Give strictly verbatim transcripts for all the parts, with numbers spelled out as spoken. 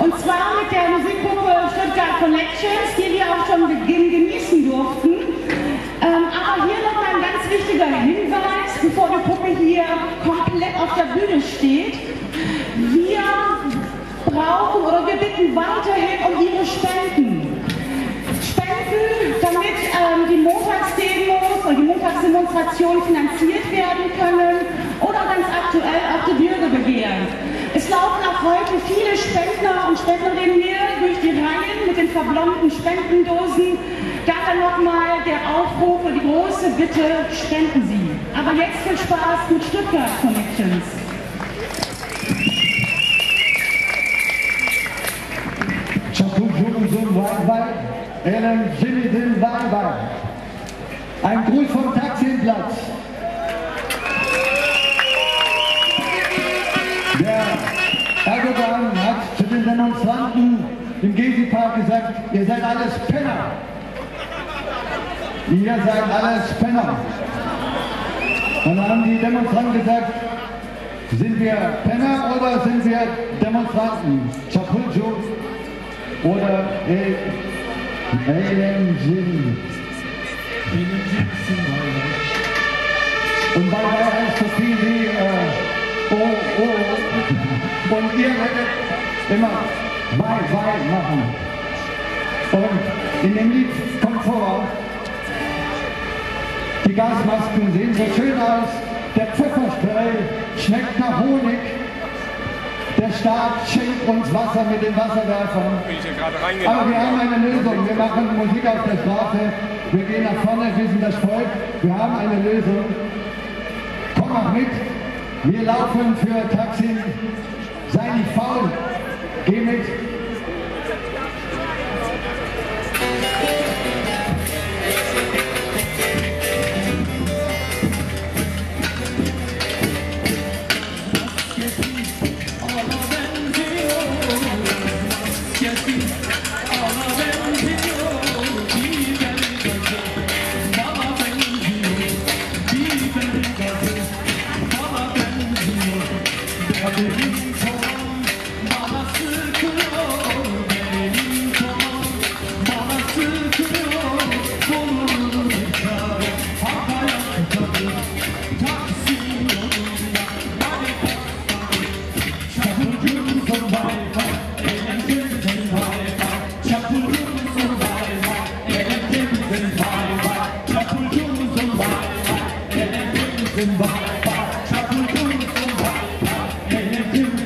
Und zwar mit der Musikgruppe Stuttgart Connections, die wir auch schon genießen durften. Ähm, aber hier nochmal ein ganz wichtiger Hinweis, bevor die Gruppe hier komplett auf der Bühne steht. Wir brauchen oder wir bitten weiterhin um Ihre Spenden. Spenden, damit ähm, die Montagsdemos und die Montagsdemonstrationen finanziert werden können oder ganz aktuell auch die Bürgerbegehren. Es laufen auch heute viele Spendner und Spenderinnen hier durch die Reihen mit den verblomten Spendendosen. Daher nochmal der Aufruf und die große Bitte, spenden Sie. Aber jetzt viel Spaß mit Stuttgart Connections. Ellen Jimmyden Weinberg. Ein Gruß vom Taximplatz. Der Erdogan hat zu den Demonstranten im Gezi-Park gesagt, ihr seid alles Penner. Ihr seid alles Penner. Und dann haben die Demonstranten gesagt, sind wir Penner oder sind wir Demonstranten? Chapuljo oder El Ellen Jimmy. Und bei mir heißt so viel wie äh, oh, oh. Und ihr werdet immer Wei, Wei machen. Und in dem Lied kommt vor, die Gasmasken sehen so schön aus, der Pfefferspray schmeckt nach Honig. Der Staat schenkt uns Wasser mit den Wasserwerfern. Aber wir haben eine Lösung. Wir machen Musik auf der Straße. Wir gehen nach vorne, wir sind das Volk. Wir haben eine Lösung. Komm auch mit. Wir laufen für Taksim. Sei nicht faul. Geh mit. Bye.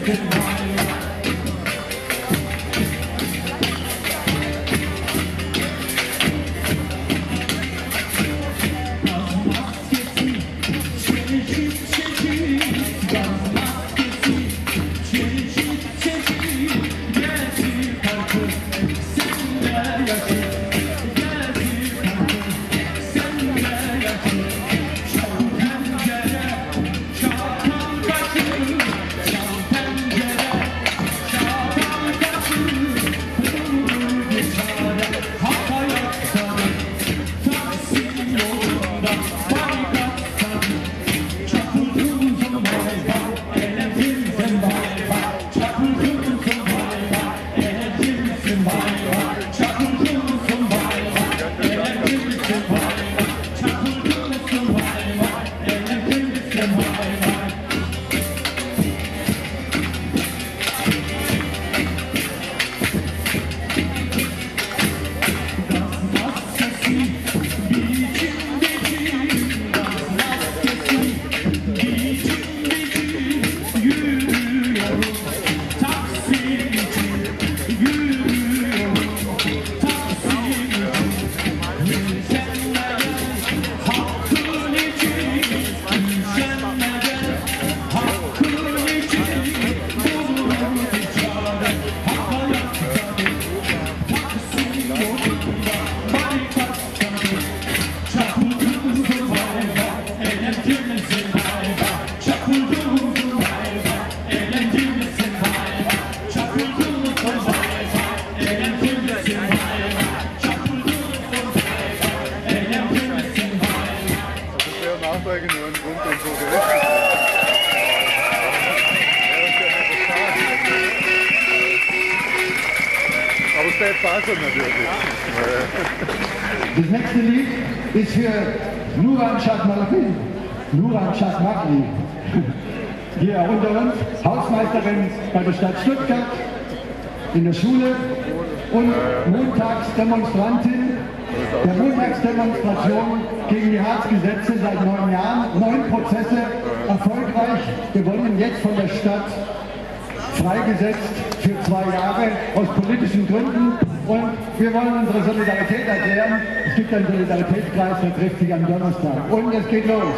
Spaß natürlich. Das nächste Lied ist für Nuran Chakmali. Nuran Chakmali. Hier unter uns, Hausmeisterin bei der Stadt Stuttgart, in der Schule und Montagsdemonstrantin der Montagsdemonstration gegen die Harzgesetze seit neun Jahren. Neun Prozesse erfolgreich gewonnen, jetzt von der Stadt freigesetzt für zwei Jahre aus politischen Gründen. Und wir wollen unsere Solidarität erklären. Es gibt einen Solidaritätskreis, der trifft sich am Donnerstag. Und es geht los.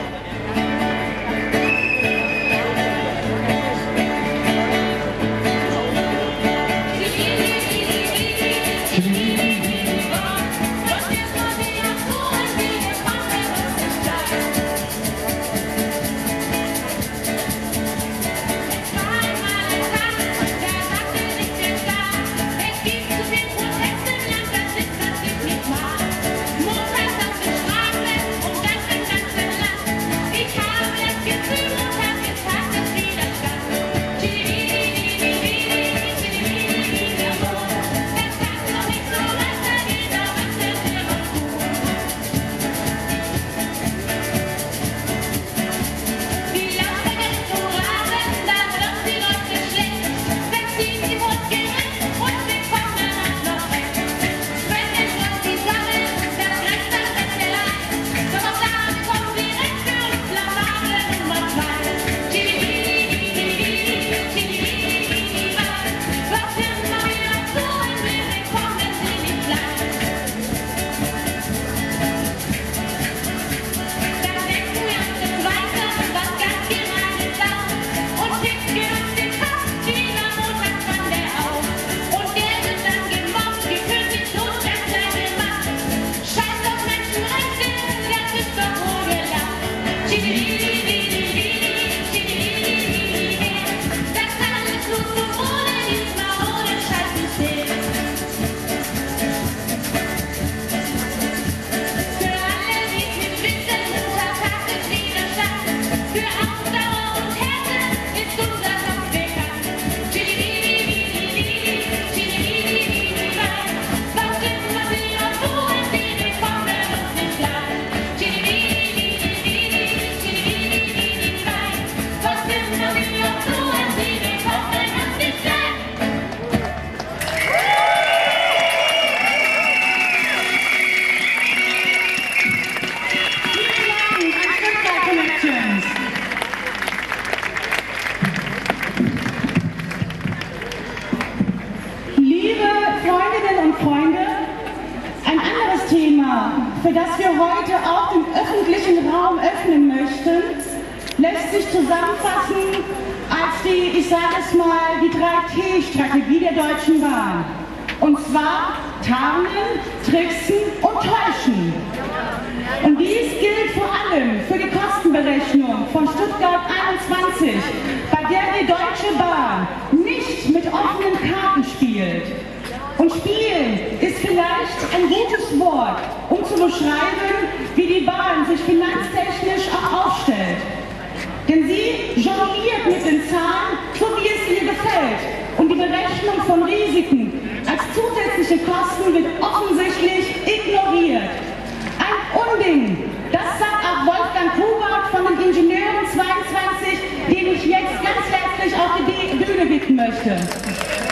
für das wir heute auch den öffentlichen Raum öffnen möchten, lässt sich zusammenfassen als die, ich sage es mal, die drei T-Strategie der Deutschen Bahn. Und zwar tarnen, tricksen und täuschen. Und dies gilt vor allem für die Kostenberechnung von Stuttgart einundzwanzig, bei der die Deutsche Bahn nicht mit offenen Karten spielt. Und spielen ist vielleicht ein gutes Wort, um zu beschreiben, wie die Bahn sich finanztechnisch auch aufstellt. Denn sie jongliert mit den Zahlen, so wie es ihr gefällt. Und die Berechnung von Risiken als zusätzliche Kosten wird offensichtlich ignoriert. Ein Unding, das sagt auch Wolfgang Kubart von den Ingenieuren zweiundzwanzig, den ich jetzt ganz herzlich auf die Bühne bitten möchte.